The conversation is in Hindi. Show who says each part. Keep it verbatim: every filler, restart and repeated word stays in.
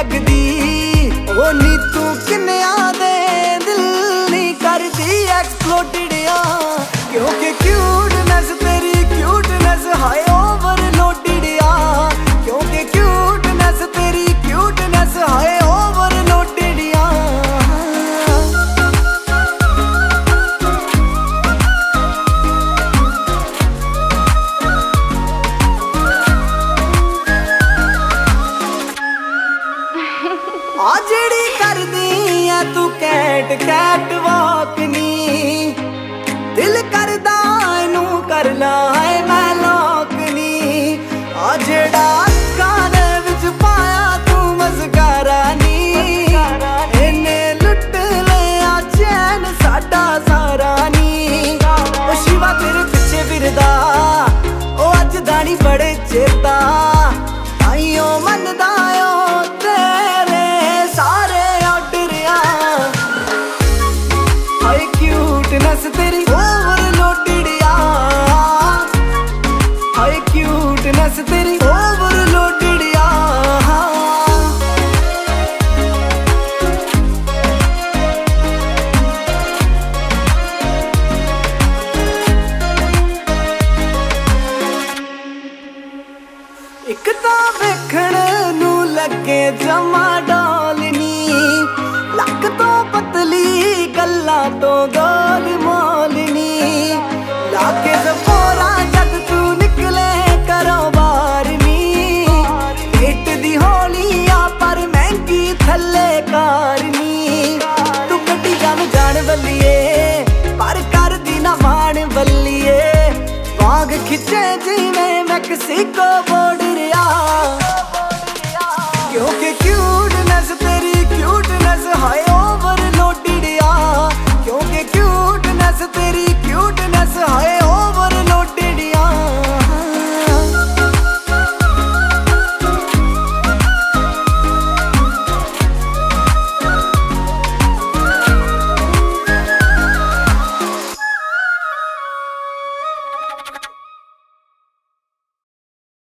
Speaker 1: लगदी ओ नी तू किन्निया दे दिल नहीं करदी एक्सप्लोडेड आ क्योंकि क्यूटनेस तेरी क्यूटनेस हाय ओवरलोडेड आ क्योंकि क्यूटनेस तेरी क्यूटनेस हाय ओवरलोडेड आ आ जेड़ी करदी है तू कैट कैट वॉक नी दिल करदा इनू कर ला है मैं लॉक नी आ जेड़ा गाने विच पाया तू मस्कारा नी इन्ने लुट लिया चैन साडा सारा नी ओ शिवा तेरे पिछे फिरदा ओ अज दानी बड़े चेता आईओ मनदा क्यूटनेस तेरी ओवरलोडेड आ हाय क्यूटनेस तेरी ओवरलोडेड आ एक तां वेखण नू लगे जमा डोलनी लक तो पतली गल्ला तो गोल मोलनी लाके जफोरा जद तू निकले करो बार नी हिट दी होली आ पर महंगी थल्ले कार नी तू गड्डी जान जान बल्लिए पर कर दी ना मान बल्लिए वाग खिचे जिवें मैक्सिको बॉर्डर आ क्योंकि क्यूटनेस